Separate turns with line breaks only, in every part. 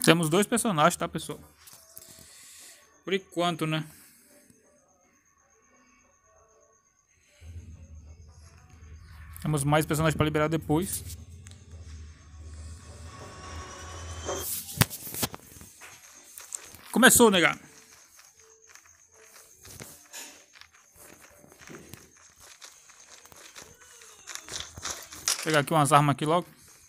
Temos 2 personagens, tá, pessoal? Por enquanto, né? Temos mais personagens pra liberar depois. Começou, negar. Vou pegar aqui umas armas aqui logo.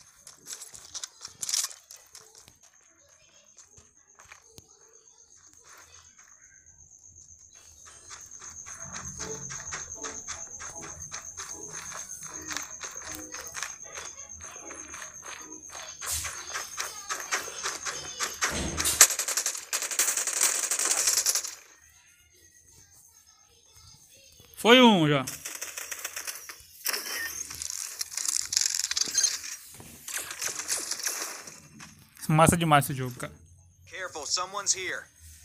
Foi um já. Massa demais esse jogo, cara.
Careful, someone's here.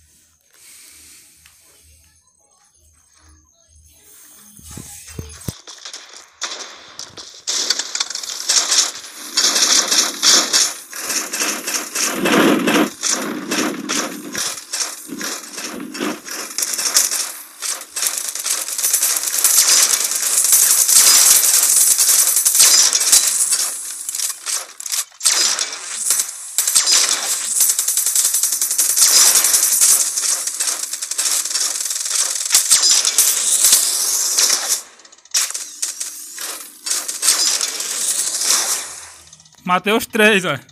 Matei os 3, ó.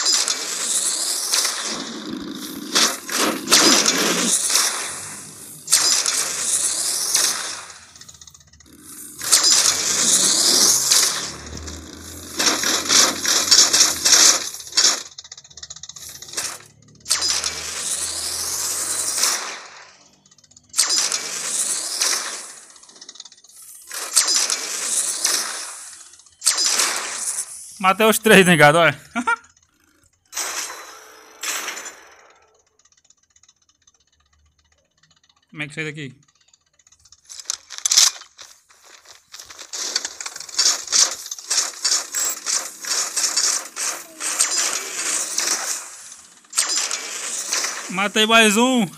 Matei os 3, negado, olha. Como é que sai daqui? Matei mais um.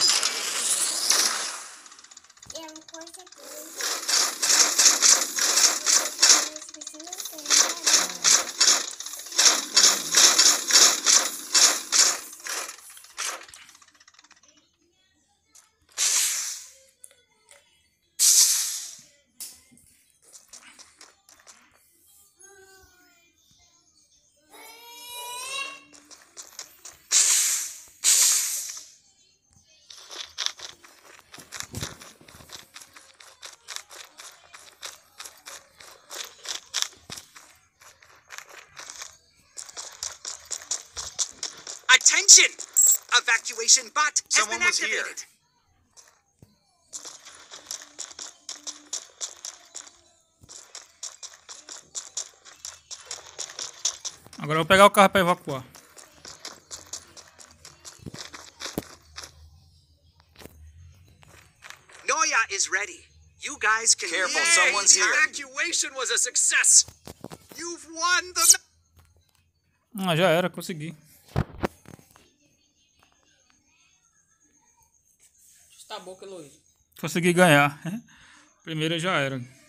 Attention! Evacuation bot has been activated.
Agora eu vou pegar o carro para evacuar.
Noya is ready. You guys can
Careful,
leave.
someone's here.
Evacuation was a success. You've won the...
Ah, já era, consegui.
Tá bom, Luiz.
Consegui ganhar. Primeiro já era.